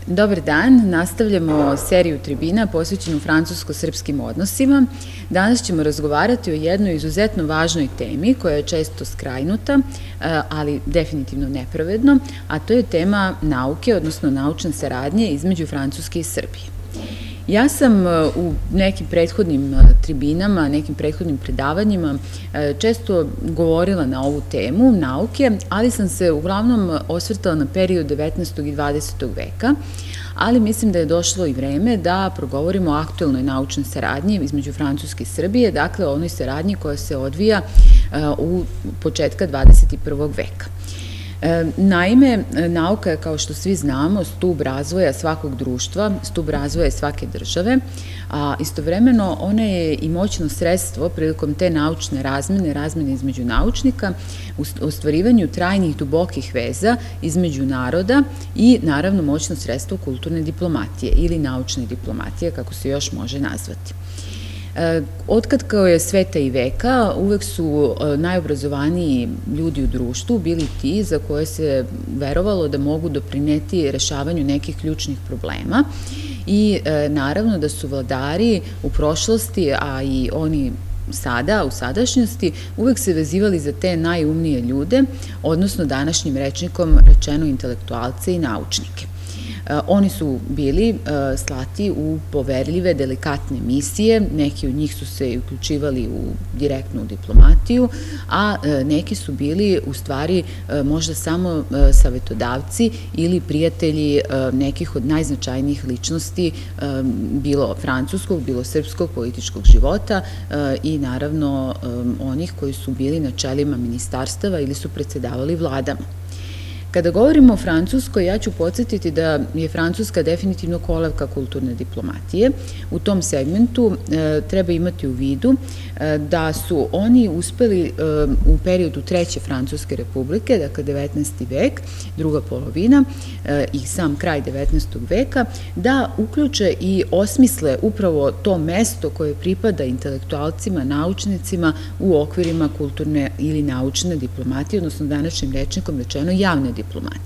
Dobar dan, nastavljamo seriju tribina posvećenu francusko-srpskim odnosima. Danas ćemo razgovarati o jednoj izuzetno važnoj temi koja je često skrajnuta, ali definitivno nepravedno, a to je tema nauke, odnosno naučne saradnje između Francuske i Srbije. Ja sam u nekim prethodnim tribinama, nekim prethodnim predavanjima često govorila na ovu temu nauke, ali sam se uglavnom osvrtala na period 19. i 20. veka, ali mislim da je došlo i vreme da progovorimo o aktuelnoj naučnoj saradnji između Francuske i Srbije, dakle o onoj saradnji koja se odvija u početka 21. veka. Naime, nauka je, kao što svi znamo, stub razvoja svakog društva, stub razvoja svake države, a istovremeno ona je i moćno sredstvo prilikom te naučne razmene između naučnika, u ostvarivanju trajnih dubokih veza između naroda i naravno moćno sredstvo kulturne diplomatije ili naučne diplomatije, kako se još može nazvati. Otkad kao je sveta i veka, uvek su najobrazovaniji ljudi u društvu bili ti za koje se verovalo da mogu doprineti rešavanju nekih ključnih problema i naravno da su vladari u prošlosti, a i oni sada, u sadašnjosti, uvek se vezivali za te najumnije ljude, odnosno današnjim rečnikom rečeno intelektualce i naučnike. Oni su bili slati u poverljive, delikatne misije, neki od njih su se uključivali u direktnu diplomatiju, a neki su bili u stvari možda samo savetodavci ili prijatelji nekih od najznačajnijih ličnosti, bilo francuskog, bilo srpskog političkog života i naravno onih koji su bili na čelima ministarstava ili su predsedavali vladama. Kada govorimo o Francuskoj, ja ću podsjetiti da je Francuska definitivno kolevka kulturne diplomatije. U tom segmentu treba imati u vidu da su oni uspeli u periodu Treće Francuske republike, dakle 19. vek, druga polovina i sam kraj 19. veka, da uključe i osmisle upravo to mesto koje pripada intelektualcima, naučnicima u okvirima kulturne ili naučne diplomatije, odnosno današnjim rečnikom rečeno javne diplomatije.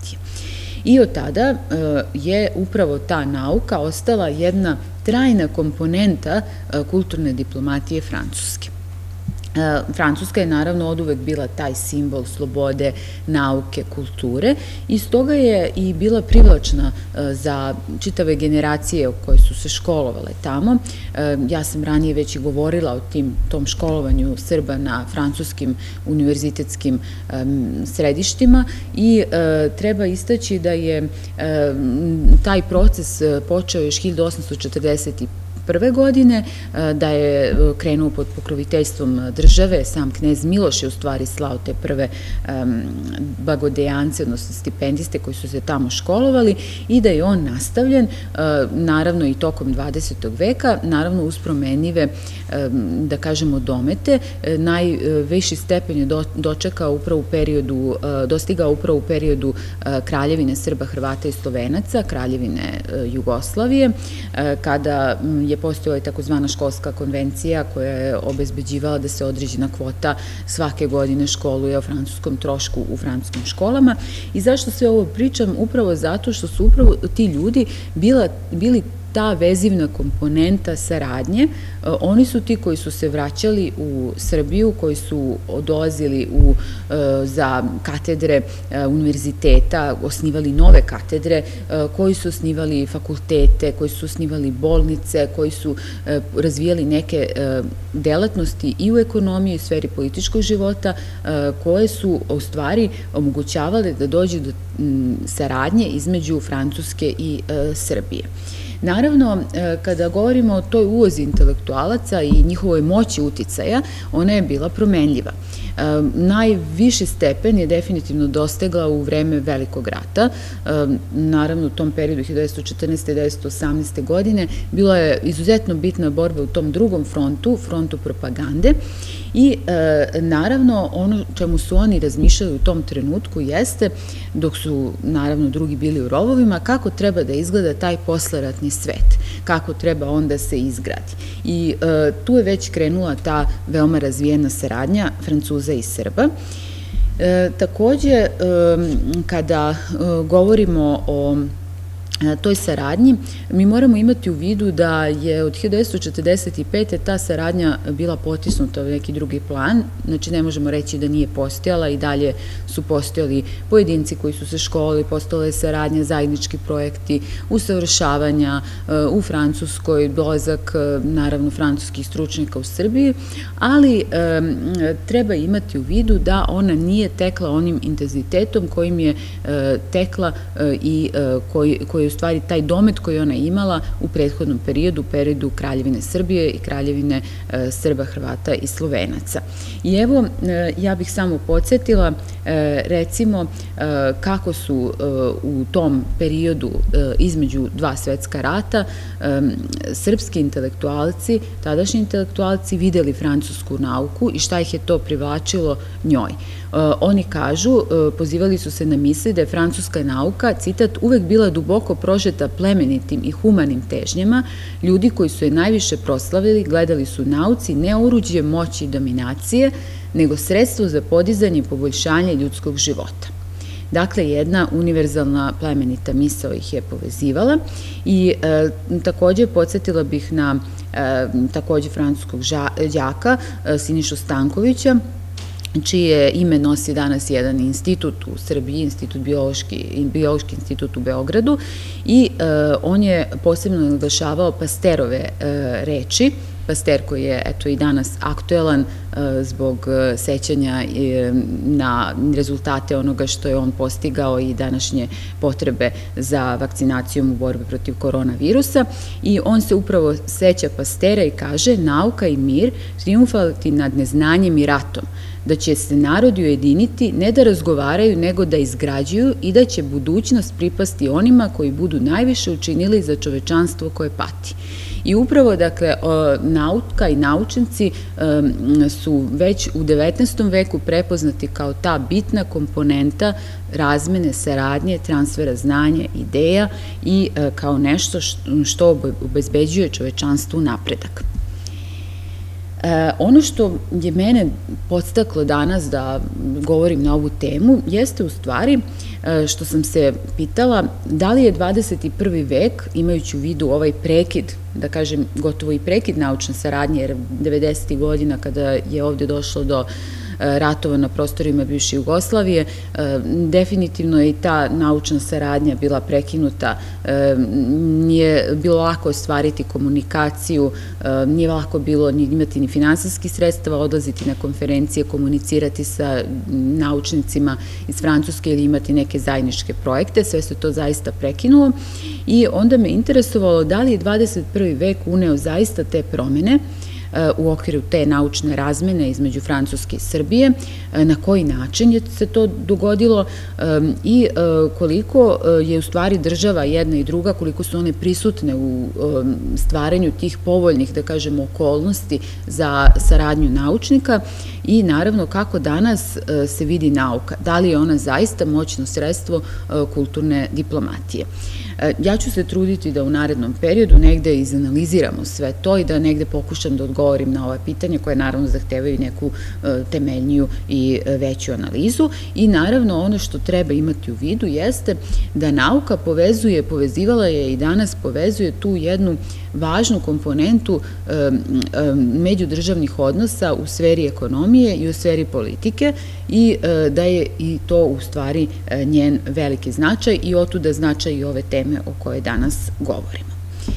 I od tada je upravo ta nauka ostala jedna trajna komponenta kulturne diplomatije Francuske. Francuska je naravno oduvek bila taj simbol slobode, nauke, kulture i stoga je i bila privlačna za čitave generacije koje su se školovale tamo. Ja sam ranije već i govorila o tom školovanju Srba na francuskim univerzitetskim središtima i treba istaći da je taj proces počeo još 1841. godine, da je krenuo pod pokroviteljstvom države, sam knez Miloš je u stvari slao te prve blagodejance, odnosno stipendiste koji su se tamo školovali i da je on nastavljen, naravno i tokom 20. veka, naravno uz promenljive, da kažemo, domete. Najviši stepen je dostigao upravo u periodu Kraljevine Srba, Hrvata i Slovenaca, Kraljevine Jugoslavije, kada je postojala i takozvana školska konvencija koja je obezbeđivala da se određena kvota svake godine školuje o francuskom trošku u francuskim školama. I zašto sve ovo pričam? Upravo zato što su upravo ti ljudi bili ta vezivna komponenta saradnje. Oni su ti koji su se vraćali u Srbiju, koji su dolazili za katedre univerziteta, osnivali nove katedre, koji su osnivali fakultete, koji su osnivali bolnice, koji su razvijali neke delatnosti i u ekonomiji i u sferi političkog života, koje su u stvari omogućavale da dođe do saradnje između Francuske i Srbije. Naravno, kada govorimo o toj ulozi intelektualaca i njihovoj moći uticaja, ona je bila promenljiva. Najviši stepen je definitivno dostigla u vreme Velikog rata. Naravno, u tom periodu 1914. i 1918. godine bila je izuzetno bitna borba u tom drugom frontu, frontu propagande i naravno ono čemu su oni razmišljali u tom trenutku jeste, dok su naravno drugi bili u rovovima, kako treba da izgleda taj posleratni svet, kako treba on da se izgradi. I tu je već krenula ta veoma razvijena saradnja Francuza i Srba. Takođe, kada govorimo o toj saradnji, mi moramo imati u vidu da je od 1945. ta saradnja bila potisnuta u neki drugi plan, znači ne možemo reći da nije postojala, i dalje su postojali pojedinci koji su se školili, postojala je saradnja, zajednički projekti, usavršavanja u Francuskoj, dolazak naravno francuskih stručnjaka u Srbiji, ali treba imati u vidu da ona nije tekla onim intenzitetom kojim je tekla i koji je u stvari taj domet koji ona imala u prethodnom periodu, periodu Kraljevine Srbije i Kraljevine Srba, Hrvata i Slovenaca. I evo, ja bih samo podsjetila, recimo, kako su u tom periodu između dva svetska rata srpski intelektualci, tadašnji intelektualci, videli francusku nauku i šta ih je to privlačilo njoj. Oni kažu, pozivali su se na misli da je francuska nauka, citat, uvek bila duboko prožeta plemenitim i humanim težnjama, ljudi koji su je najviše proslavili, gledali su nauci ne oruđe moći i dominacije, nego sredstvo za podizanje i poboljšanje ljudskog života. Dakle, jedna univerzalna plemenita misao ih je povezivala i takođe podsjetila bih na takođe francuskog đaka Sinišu Stankovića, čije ime nosi danas jedan institut u Srbiji, Biološki institut u Beogradu, i on je posebno naglašavao Pasterove reči, Paster koji je eto i danas aktuelan zbog sećanja na rezultate onoga što je on postigao i današnje potrebe za vakcinacijom u borbi protiv koronavirusa, i on se upravo seća Pastera i kaže: nauka i mir trijumfovati nad neznanjem i ratom, da će se narodi ujediniti ne da razgovaraju nego da izgrađuju i da će budućnost pripasti onima koji budu najviše učinili za čovečanstvo koje pati. I upravo, dakle, nauka i naučnici su već u 19. veku prepoznati kao ta bitna komponenta razmene, saradnje, transfera znanja, ideja i kao nešto što obezbeđuje čovečanstvu napredak. Ono što je mene podstaklo danas da govorim na ovu temu jeste u stvari što sam se pitala da li je 21. vek, imajući u vidu ovaj prekid, da kažem gotovo i prekid naučne saradnje, jer 90. godina kada je ovde došlo do ratova na prostorima bivše Jugoslavije, definitivno je i ta naučna saradnja bila prekinuta, nije bilo lako ostvariti komunikaciju, nije lako bilo imati ni finansijskih sredstava, odlaziti na konferencije, komunicirati sa naučnicima iz Francuske ili imati neke zajedničke projekte, sve se to zaista prekinulo, i onda me interesovalo da li je 21. vek uneo zaista te promene u okviru te naučne razmene između Francuske i Srbije, na koji način se to dogodilo i koliko je u stvari država jedna i druga, koliko su one prisutne u stvaranju tih povoljnih, da kažemo, okolnosti za saradnju naučnika, i naravno kako danas se vidi nauka, da li je ona zaista moćno sredstvo kulturne diplomatije. Ja ću se truditi da u narednom periodu negde izanaliziramo sve to i da negde pokušam da odgovorim na ova pitanja koje naravno zahtevaju neku temeljniju i veću analizu, i naravno ono što treba imati u vidu jeste da nauka povezivala je i danas povezuje tu jednu važnu komponentu međudržavnih odnosa u sferi ekonomije i u sferi politike, i da je i to u stvari njen veliki značaj i otuda značaj i ove teme o kojoj danas govorimo.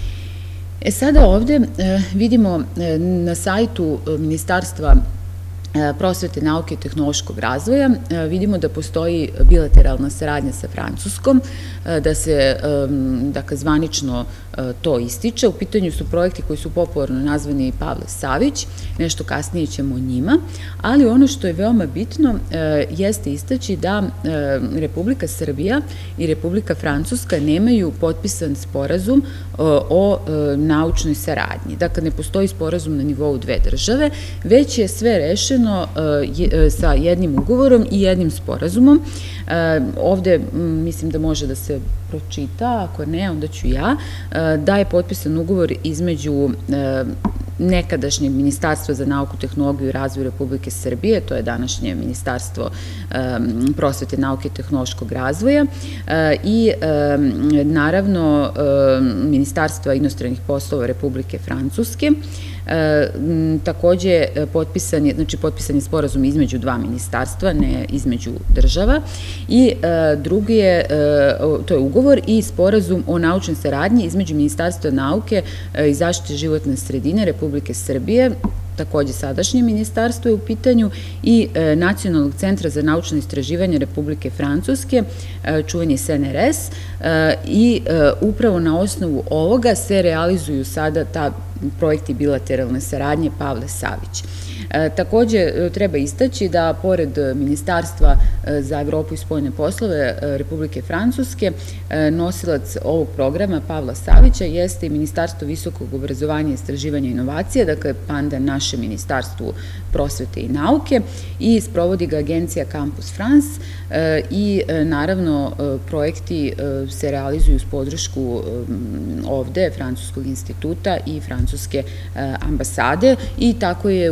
Sada ovde vidimo na sajtu Ministarstva prosvete, nauke i tehnološkog razvoja, vidimo da postoji bilateralna saradnja sa Francuskom, da se, dakle, zvanično to ističe. U pitanju su projekti koji su popularno nazvani Pavle Savić, nešto kasnije ćemo o njima, ali ono što je veoma bitno jeste istaći da Republika Srbija i Republika Francuska nemaju potpisan sporazum o naučnoj saradnji. Dakle, ne postoji sporazum na nivou dve države, već je sve rešeno sa jednim ugovorom i jednim sporazumom. Ovde mislim da može da se pročita, ako ne, onda ću ja, da je potpisan ugovor između nekadašnjeg Ministarstva za nauku, tehnologiju i razvoj Republike Srbije, to je današnje Ministarstvo prosvete, nauke i tehnološkog razvoja, i naravno Ministarstva inostranih poslova Republike Francuske. Takođe, potpisan je sporazum između dva ministarstva, ne između država, i drugi je, to je ugovor i sporazum o naučnoj saradnji između Ministarstva nauke i zaštite životne sredine Republike Srbije, takođe sadašnje ministarstvo je u pitanju, i Nacionalnog centra za naučno istraživanje Republike Francuske, čuveni CNRS, i upravo na osnovu ovoga se realizuju sada projekti bilateralne saradnje Pavle Savić. Takođe, treba istaći da pored Ministarstva za Evropu i spoljne poslove Republike Francuske, nosilac ovog programa Pavla Savića jeste i Ministarstvo visokog obrazovanja, istraživanja i inovacija, dakle pandan našem Ministarstvu prosvete i nauke, i sprovodi ga agencija Campus France, i naravno projekti se realizuju uz podršku ovde Francuskog instituta i Francuske ambasade, i tako je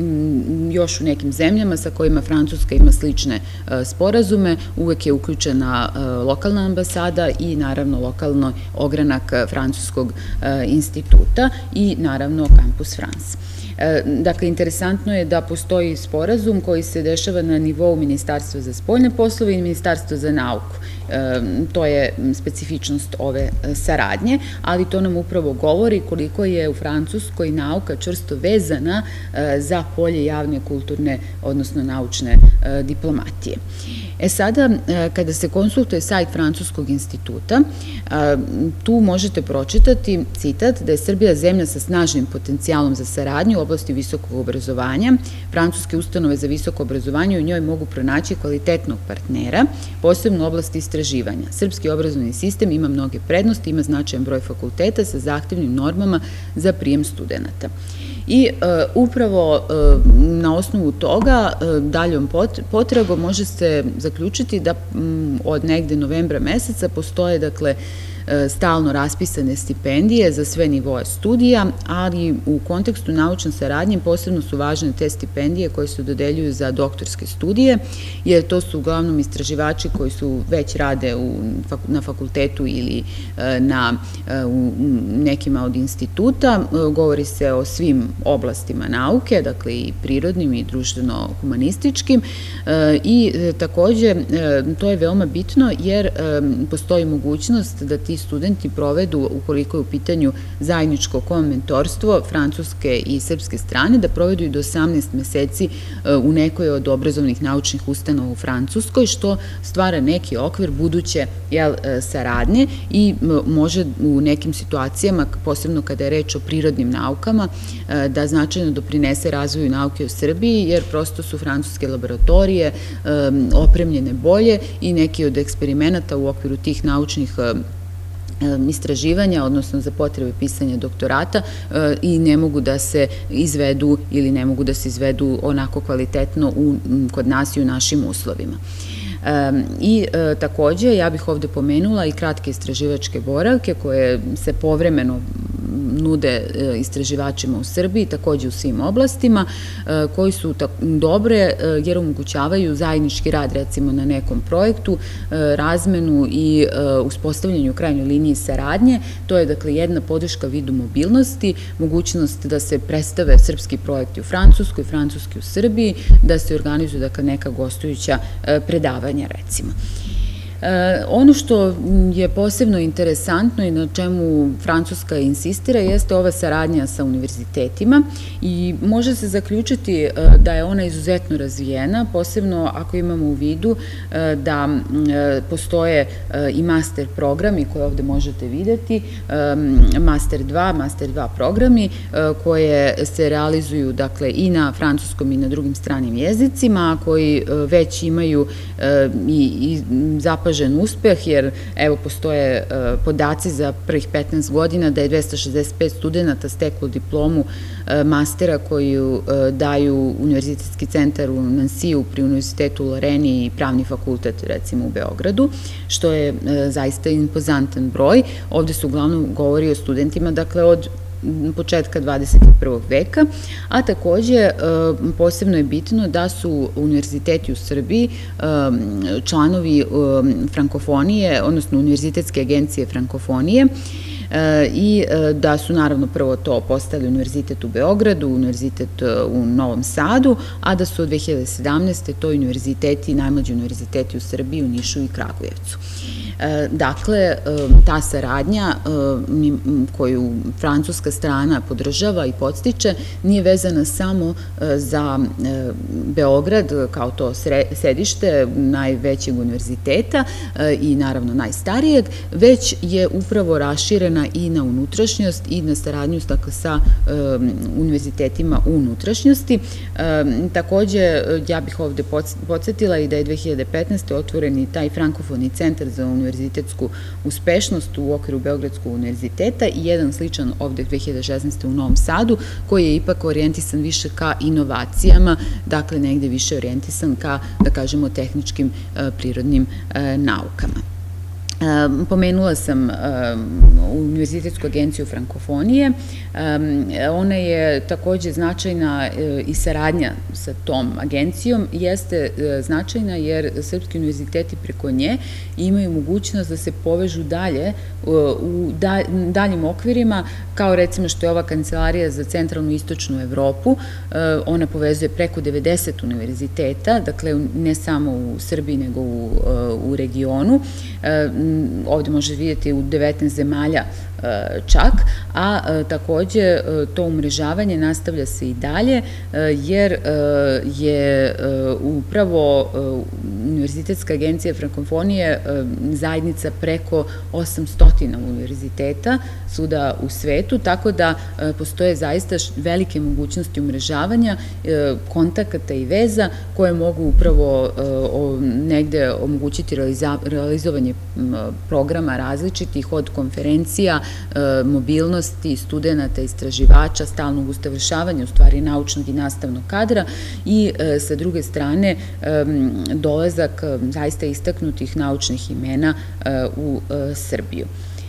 još u nekim zemljama sa kojima Francuska ima slične sporazume, uvek je uključena lokalna ambasada i naravno lokalno ogranak Francuskog instituta i naravno Campus France. Dakle, interesantno je da postoji sporazum koji se dešava na nivou Ministarstva za spoljne poslove i Ministarstva za nauku. To je specifičnost ove saradnje, ali to nam upravo govori koliko je u Francuskoj nauka čvrsto vezana za polje javne, kulturne, odnosno naučne diplomatije. Sada, kada se konsultuje sajt Francuskog instituta, tu možete pročitati citat da je Srbija zemlja sa snažnim potencijalom za saradnju u oblasti visokog obrazovanja. Francuske ustanove za visoko obrazovanje u njoj mogu pronaći kvalitetnog partnera, posebno u oblasti istraživanja. Srpski obrazovni sistem ima mnoge prednosti, ima značajan broj fakulteta sa zahtevnim normama za prijem studenta. I upravo na osnovu toga daljom potragom može se zaključiti da od negde novembra meseca postoje, dakle, stalno raspisane stipendije za sve nivoe studija, ali u kontekstu naučne saradnje posebno su važne te stipendije koje se dodeljuju za doktorske studije, jer to su uglavnom istraživači koji su već rade na fakultetu ili u nekima od instituta. Govori se o svim oblastima nauke, dakle i prirodnim i društveno-humanističkim, i takođe to je veoma bitno jer postoji mogućnost da ti studenti provedu, ukoliko je u pitanju zajedničko komentorstvo francuske i srpske strane, da provedu i do 18 meseci u nekoj od obrazovnih naučnih ustanova u Francuskoj, što stvara neki okvir buduće saradnje i može u nekim situacijama, posebno kada je reč o prirodnim naukama, da značajno doprinese razvoju nauke u Srbiji, jer prosto su francuske laboratorije opremljene bolje i neki od eksperimenata u okviru tih naučnih istraživanja, odnosno za potrebe pisanja doktorata, i ne mogu da se izvedu ili ne mogu da se izvedu onako kvalitetno kod nas i u našim uslovima. I takođe, ja bih ovde pomenula i kratke istraživačke boravke koje se povremeno nude istraživačima u Srbiji, takođe u svim oblastima, koji su dobre jer omogućavaju zajednički rad, recimo na nekom projektu, razmenu i uspostavljanju u krajnjoj liniji saradnje. To je, dakle, jedna podrška vidu mobilnosti, mogućnost da se predstave srpski projekti u Francuskoj, francuski u Srbiji, da se organizuju, dakle, neka gostujuća predavanja, recimo. Ono što je posebno interesantno i na čemu Francuska insistira jeste ova saradnja sa univerzitetima i može se zaključiti da je ona izuzetno razvijena, posebno ako imamo u vidu da postoje i master programi koje ovde možete videti, master 2 programi koje se realizuju, dakle, i na francuskom i na drugim stranim jezicima, koji već imaju i zapažen uspeh, jer evo postoje podaci za prvih 15 godina da je 265 studenta steklo diplomu mastera koju daju Univerzitetski centar u Nansiju pri Univerzitetu u Loreni i Pravni fakultet, recimo, u Beogradu, što je zaista impozantan broj. Ovde se uglavnom govori o studentima, dakle, od početka 21. veka, a takođe posebno je bitno da su univerziteti u Srbiji članovi frankofonije, odnosno Univerzitetske agencije frankofonije, i da su naravno prvo to postali univerzitet u Beogradu, univerzitet u Novom Sadu, a da su od 2017. to univerziteti, najmlađi univerziteti u Srbiji, u Nišu i Kragujevcu. Dakle, ta saradnja koju francuska strana podržava i podstiče nije vezana samo za Beograd kao to sedište najvećeg univerziteta i naravno najstarijeg, već je upravo raširena i na unutrašnjost i na saradnju sa univerzitetima u unutrašnjosti. Takođe, ja bih ovde podsjetila i da je 2015. otvoren i taj frankofoni centar za univerzitetsku uspešnost u okviru Beogradskog univerziteta i jedan sličan ovde 2016. u Novom Sadu, koji je ipak orijentisan više ka inovacijama, dakle negde više orijentisan ka, da kažemo, tehničkim prirodnim naukama. Pomenula sam Univerzitetsku agenciju frankofonije. Ona je takođe značajna i saradnja sa tom agencijom jeste značajna jer srpski univerziteti preko nje imaju mogućnost da se povežu dalje u daljim okvirima, kao recimo što je ova Kancelarija za centralnu i istočnu Evropu. Ona povezuje preko 90 univerziteta, dakle ne samo u Srbiji nego u regionu. Ovde može vidjeti u 19 zemalja čak, a takođe to umrežavanje nastavlja se i dalje, jer je upravo Univerzitetska agencija frankofonije zajednica preko 800 univerziteta svuda u svetu, tako da postoje zaista velike mogućnosti umrežavanja, kontakata i veza koje mogu upravo negde omogućiti realizovanje programa različitih od konferencija, mobilnosti studenta, istraživača, stalnog usavršavanja, u stvari naučnog i nastavnog kadra i sa druge strane dolazak zaista istaknutih naučnih imena u Srbiju.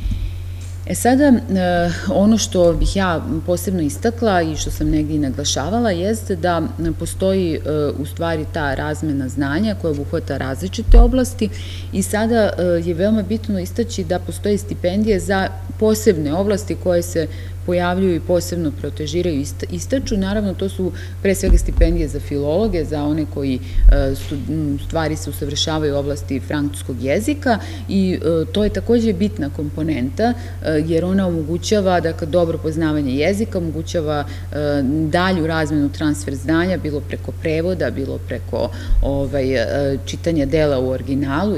Sada, ono što bih ja posebno istakla i što sam negdje i naglašavala jeste da postoji u stvari ta razmena znanja koja obuhvata različite oblasti i sada je veoma bitno istaći da postoje stipendije za posebne oblasti koje se pojavljuju i posebno protežiraju i istaču. Naravno, to su pre svega stipendije za filologe, za one koji stvari se usavršavaju u oblasti francuskog jezika i to je takođe bitna komponenta jer ona omogućava dobro poznavanje jezika, omogućava dalju razmenu, transfer znanja, bilo preko prevoda, bilo preko čitanja dela u originalu,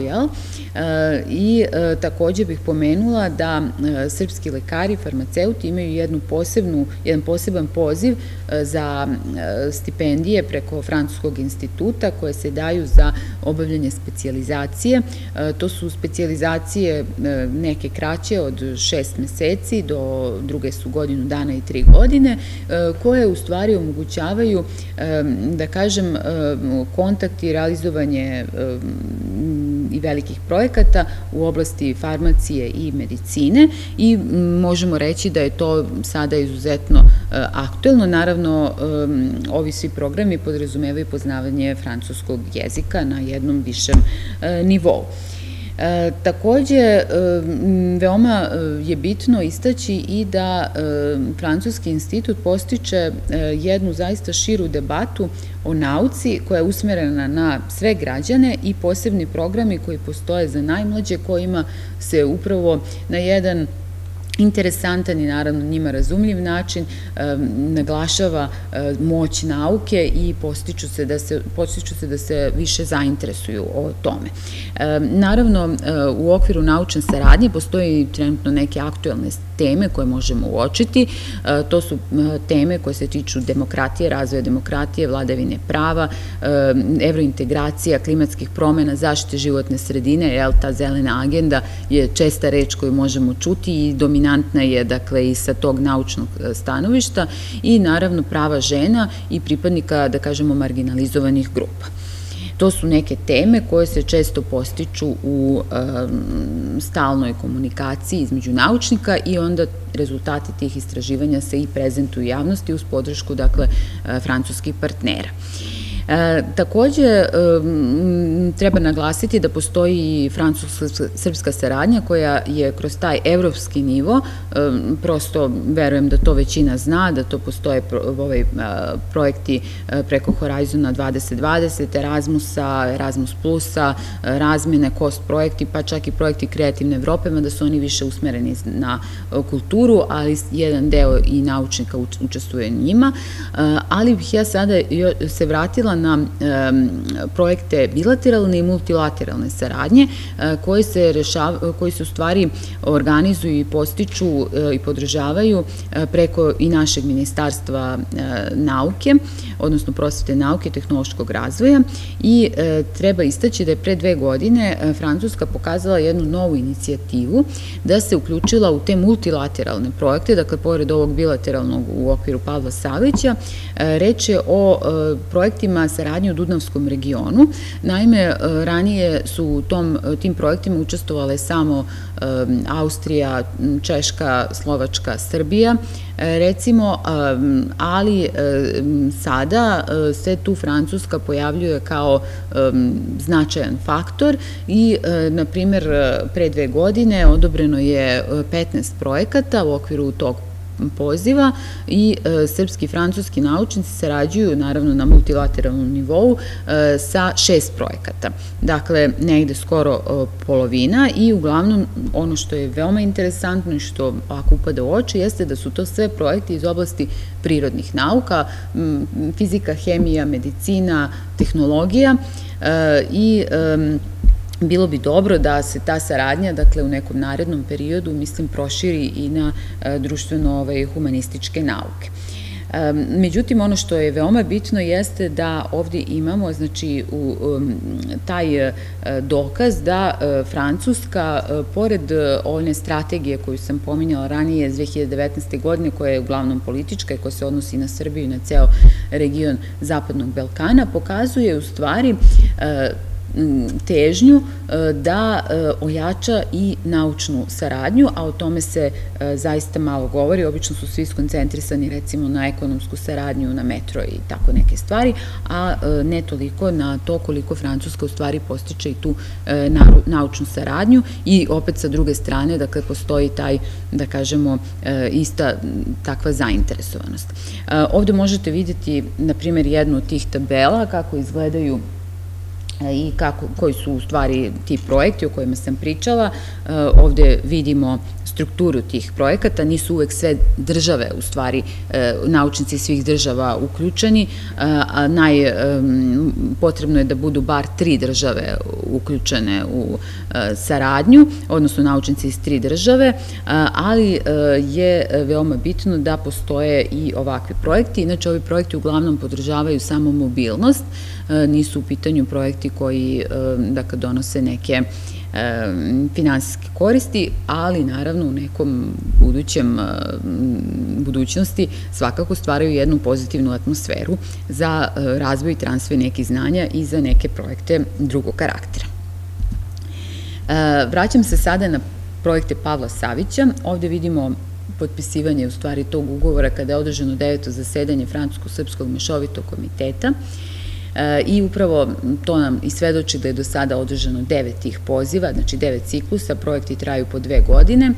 i takođe bih pomenula da srpski lekari, farmaceuti imaju jedan poseban poziv za stipendije preko Francuskog instituta koje se daju za obavljanje specijalizacije. To su specijalizacije neke kraće od 6 meseci, druge su godinu dana i 3 godine, koje u stvari omogućavaju, da kažem, kontakt i realizovanje i velikih projekata u oblasti farmacije i medicine i možemo reći da je to sada izuzetno aktuelno. Naravno, ovi svi programi podrazumevaju poznavanje francuskog jezika na jednom višem nivou. Takođe, veoma je bitno istaći i da Francuski institut postiče jednu zaista širu debatu o nauci koja je usmerena na sve građane i posebni programi koji postoje za najmlađe kojima se upravo na jedan interesantan i naravno njima razumljiv način naglašava moć nauke i postiču se da se više zainteresuju o tome. Naravno, u okviru naučne saradnje postoji trenutno neke aktuelne teme koje možemo uočiti. To su teme koje se tiču demokratije, razvoja demokratije, vladavine prava, evrointegracija, klimatskih promena, zaštite životne sredine, ta zelena agenda je česta reč koju možemo čuti i dominantna je, dakle, i sa tog naučnog stanovišta i naravno prava žena i pripadnika, da kažemo, marginalizovanih grupa. To su neke teme koje se često postiču u stalnoj komunikaciji između naučnika i onda rezultati tih istraživanja se i prezentuju javnosti uz podršku, dakle, francuskih partnera. Takođe, treba naglasiti da postoji i francusko-srpska saradnja koja je kroz taj evropski nivo, prosto verujem da to većina zna, da to postoje projekti preko Horizona 2020, Erasmusa, Erasmus Plusa, razmene, KOST projekti, pa čak i projekti Kreativne Evrope, mada su oni više usmereni na kulturu, ali jedan deo i naučnika učestvuje njima, ali bih ja sada se vratila na projekte bilateralne i multilateralne saradnje koji se u stvari organizuju i postiču i podržavaju preko i našeg Ministarstva nauke, odnosno prosvete, nauke i tehnološkog razvoja, i treba istaći da je pre 2 godine Francuska pokazala jednu novu inicijativu da se uključila u te multilateralne projekte, dakle, pored ovog bilateralnog u okviru Pavla Savića, reč je o projektima saradnje u Dunavskom regionu. Naime, ranije su u tim projektima učestvovale samo Austrija, Češka, Slovačka, Srbija, recimo, ali sada se tu Francuska pojavljuje kao značajan faktor i, na primer, pre 2 godine odobreno je 15 projekata u okviru tog poziva i srpski i francuski naučnici sarađuju, naravno, na multilateralnom nivou sa 6 projekata. Dakle, negde skoro polovina i uglavnom ono što je veoma interesantno i što ako upada u oči jeste da su to sve projekti iz oblasti prirodnih nauka, fizika, hemija, medicina, tehnologija i bilo bi dobro da se ta saradnja, dakle, u nekom narednom periodu, mislim, proširi i na društveno-humanističke nauke. Međutim, ono što je veoma bitno jeste da ovdje imamo, znači, taj dokaz da Francuska, pored one strategije koju sam pominjala ranije iz 2019. godine, koja je uglavnom politička i koja se odnosi na Srbiju i na ceo region Zapadnog Balkana, pokazuje u stvari težnju da ojača i naučnu saradnju, a o tome se zaista malo govori. Obično su svi skoncentrisani, recimo, na ekonomsku saradnju, na metro i tako neke stvari, a ne toliko na to koliko Francuska u stvari postiče i tu naučnu saradnju i opet sa druge strane, dakle, postoji taj, da kažemo, ista takva zainteresovanost. Ovde možete vidjeti, na primjer, jednu od tih tabela, kako izgledaju i koji su u stvari ti projekti o kojima sam pričala. Ovde vidimo strukturu tih projekata, nisu uvek sve države, u stvari, naučnici svih država uključeni, a potrebno je da budu bar 3 države uključene u saradnju, odnosno naučnici iz 3 države, ali je veoma bitno da postoje i ovakvi projekti. Inače, ovi projekti uglavnom podržavaju samo mobilnost, nisu u pitanju projekti koji, dakle, donose neke finansijske koristi, ali naravno u nekom budućnosti svakako stvaraju jednu pozitivnu atmosferu za razvoj i transfer nekih znanja i za neke projekte drugog karaktera. Vraćam se sada na projekte Pavla Savića. Ovde vidimo potpisivanje u stvari tog ugovora kada je održano 9. zasedanje Francusko-srpskog mešovitog komiteta. I upravo to nam i svedoči da je do sada održano 9 tih poziva, znači 9 ciklusa, projekti traju po 2 godine,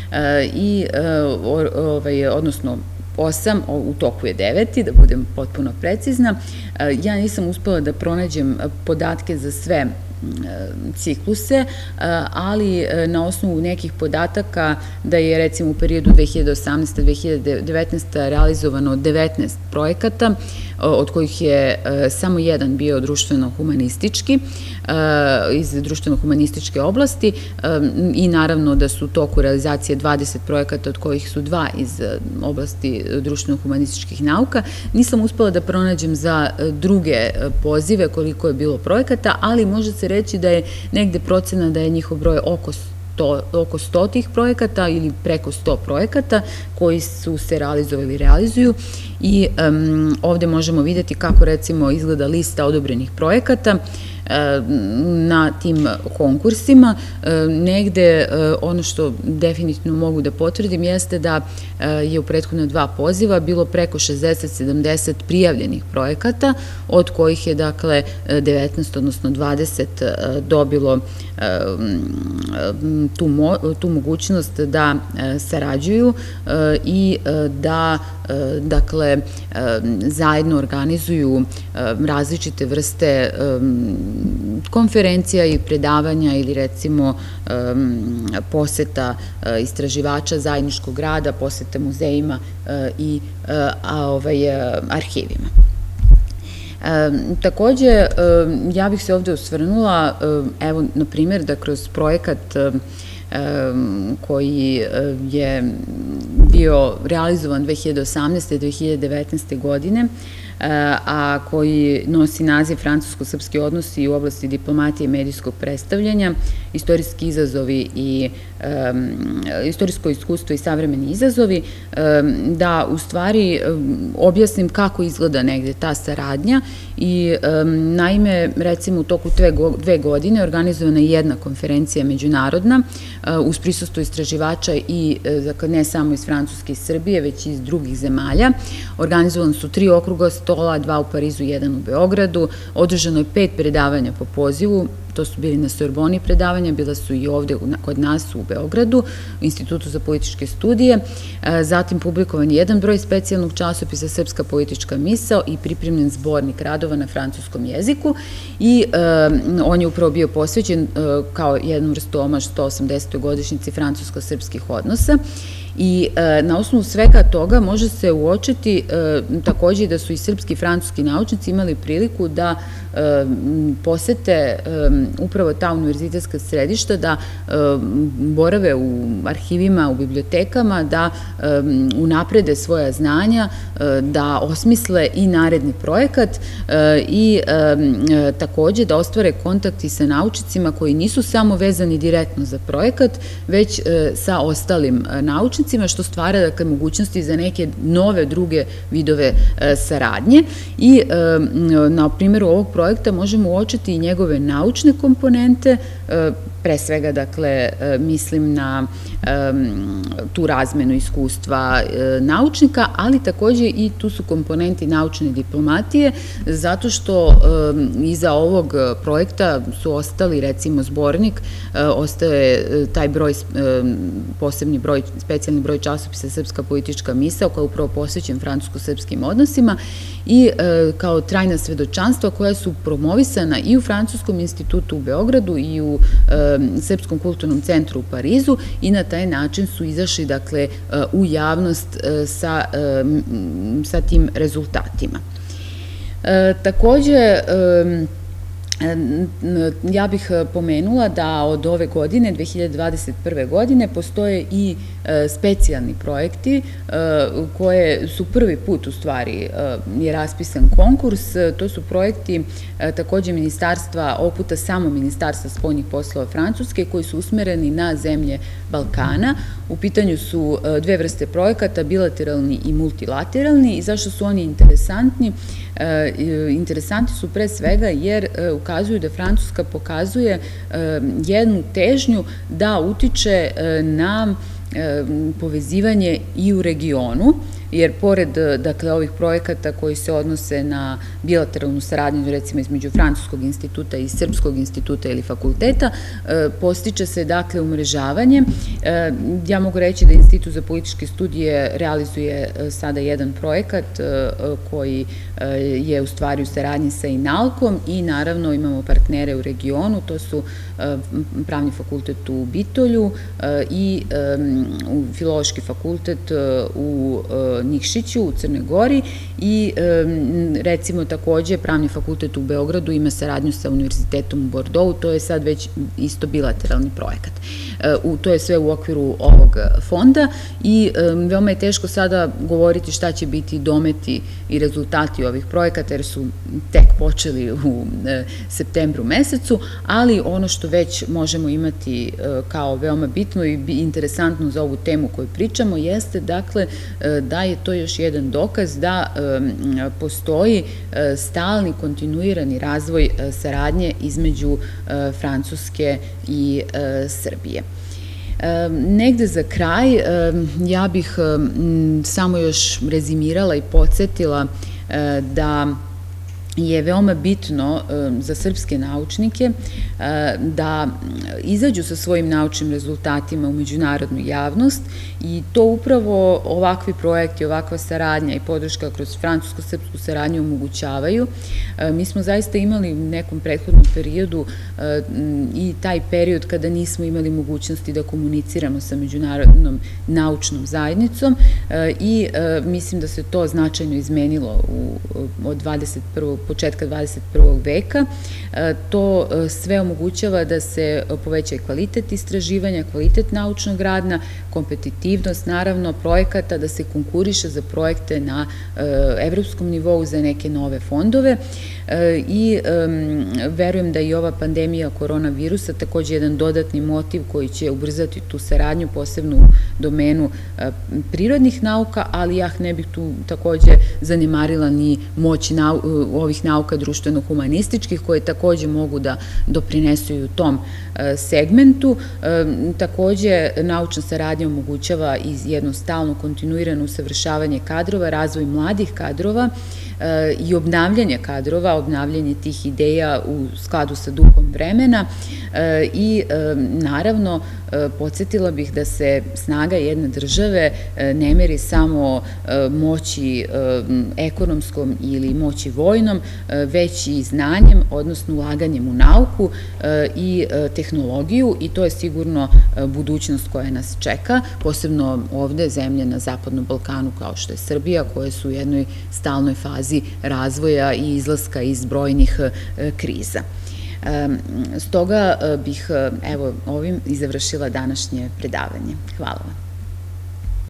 odnosno 8, u toku je 9, da budem potpuno precizna. Ja nisam uspela da pronađem podatke za sve cikluse, ali na osnovu nekih podataka da je, recimo, u periodu 2018-2019 realizovano 19 projekata, od kojih je samo jedan bio društveno-humanistički, iz društveno-humanističke oblasti, i naravno da su u toku realizacije 20 projekata, od kojih su 2 iz oblasti društveno-humanističkih nauka. Nisam uspela da pronađem za druge pozive koliko je bilo projekata, ali može se reći da je negde procena da je njihov broj oko oko 100 tih projekata ili preko 100 projekata koji su se realizovali i realizuju i ovde možemo videti kako recimo izgleda lista odobrenih projekata na tim konkursima. Negde ono što definitivno mogu da potvrdim jeste da je u prethodne 2 poziva bilo preko 60-70 prijavljenih projekata, od kojih je dakle 19, odnosno 20 dobilo tu mogućnost da sarađuju i da dakle zajedno organizuju različite vrste konferencija i predavanja ili recimo poseta istraživača zajedničkog rada, poseta muzejima i arhivima. Takođe, ja bih se ovde osvrnula, evo, na primjer, da kroz projekat koji je bio realizovan 2018. i 2019. godine, a koji nosi naziv Francusko-srpski odnosi u oblasti diplomatije i medijskog predstavljanja, istorijski izazovi i istorijsko iskustvo i savremeni izazovi, da u stvari objasnim kako izgleda negde ta saradnja i naime, recimo u toku 2 godine organizovana je jedna konferencija međunarodna uz prisustvo istraživača i ne samo iz Francuske i Srbije, već i iz drugih zemalja. Organizovane su 3 okrugla stola, 2 u Parizu i 1 u Beogradu. Održano je 5 predavanja po pozivu. To su bili na Sorboni predavanja, bila su i ovde kod nas u Beogradu, u Institutu za političke studije. Zatim publikovan je 1 broj specijalnog časopisa Srpska politička misao i pripremljen zbornik radova na francuskom jeziku i on je upravo bio posvećen kao jednu vrstu omaž 180. godišnjici francusko-srpskih odnosa. I na osnovu svega toga može se uočiti takođe da su i srpski i francuski naučnici imali priliku da posete upravo ta univerzitetska središta, da borave u arhivima, u bibliotekama, da unaprede svoja znanja, da osmisle i naredni projekat i takođe da ostvare kontakti sa naučnicima koji nisu samo vezani direktno za projekat, već sa ostalim naučnicima, što stvara dakle mogućnosti za neke nove druge vidove saradnje. I na primjeru ovog projekta možemo uočiti i njegove naučne komponente, pre svega, dakle, mislim na tu razmenu iskustva naučnika, ali takođe i tu su komponenti naučne diplomatije, zato što iza ovog projekta su ostali, recimo, zbornik, ostaje taj broj, posebni broj, specijalni broj časopisa Srpska politička misao, koja je upravo posvećen francusko-srpskim odnosima i kao trajna svedočanstva koja su promovisana i u Francuskom institutu u Beogradu i u Srpskom kulturnom centru u Parizu i na taj način su izašli, dakle, u javnost sa tim rezultatima. Takođe, ja bih pomenula da od ove godine, 2021. godine, postoje i specijalni projekti koje su prvi put, u stvari, je raspisan konkurs. To su projekti takođe ministarstva, ovog puta samo Ministarstva spoljnih poslova Francuske, koji su usmereni na zemlje Balkana. U pitanju su 2 vrste projekata, bilateralni i multilateralni. I zašto su oni interesantni? Interesanti su pre svega jer ukazuju da Francuska pokazuje jednu težnju da utiče na povezivanje i u regionu, jer pored, dakle, ovih projekata koji se odnose na bilateralnu saradnju, recimo, između Francuskog instituta i Srpskog instituta ili fakulteta, postiče se, dakle, umrežavanje. Ja mogu reći da Institut za političke studije realizuje sada jedan projekat koji je u stvari u saradnji sa INALCO-om i naravno imamo partnere u regionu, to su Pravni fakultet u Bitolju i Filološki fakultet u Nikšiću u Crnoj Gori i recimo takođe Pravni fakultet u Beogradu ima saradnju sa Univerzitetom u Bordeauxu, to je sad već isto bilateralni projekat. To je sve u okviru ovog fonda i veoma je teško sada govoriti šta će biti dometi i rezultati ovih projekata, jer su tek počeli u septembru mesecu, ali ono što već možemo imati kao veoma bitno i interesantno za ovu temu koju pričamo jeste, dakle, da je to još jedan dokaz da postoji stalni, kontinuirani razvoj saradnje između Francuske i Srbije. Negde za kraj, ja bih samo još rezimirala i podsjetila da je veoma bitno za srpske naučnike da izađu sa svojim naučnim rezultatima u međunarodnu javnost i to upravo ovakvi projekti, ovakva saradnja i podrška kroz francusko-srpsku saradnju omogućavaju. Mi smo zaista imali u nekom prethodnom periodu i taj period kada nismo imali mogućnosti da komuniciramo sa međunarodnom naučnom zajednicom i mislim da se to značajno izmenilo od početka 21. veka. To sve omogućava da se poveća kvalitet istraživanja, kvalitet naučnog rada, kompetitivnost, naravno, projekata, da se konkuriše za projekte na evropskom nivou za neke nove fondove i verujem da i ova pandemija koronavirusa takođe jedan dodatni motiv koji će ubrzati tu saradnju, posebno u domenu prirodnih nauka, ali ja ne bih tu takođe zanemarila ni moć ovih nauka društveno-humanističkih koje takođe mogu da doprinesu i u tom segmentu. Takođe, naučna saradnja omogućava i jedno stalno kontinuirano usavršavanje kadrova, razvoj mladih kadrova i obnavljanje kadrova, obnavljanje tih ideja u skladu sa duhom vremena i naravno podsjetila bih da se snaga jedne države ne meri samo moći ekonomskom ili moći vojnom, već i znanjem, odnosno ulaganjem u nauku i tehnologiju i to je sigurno budućnost koja nas čeka, posebno ovde zemlje na Zapadnom Balkanu kao što je Srbija, koje su u jednoj stalnoj fazi razvoja i izlaska iz brojnih kriza. Stoga bih ovim i završila današnje predavanje. Hvala vam.